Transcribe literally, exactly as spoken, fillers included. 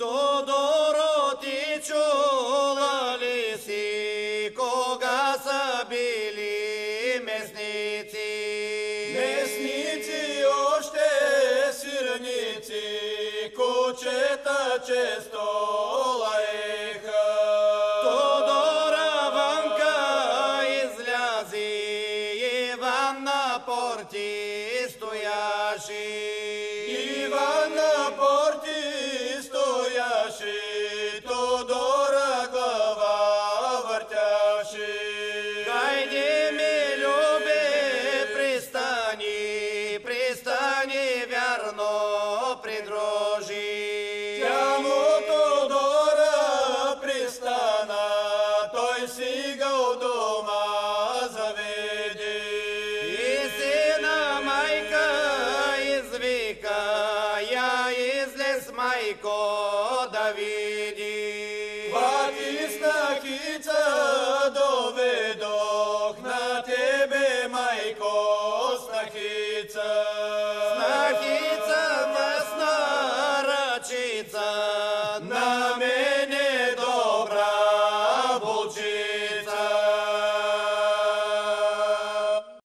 Тодоро, ти чула ли си, кога са били местници? Местници, още сирници, кучета често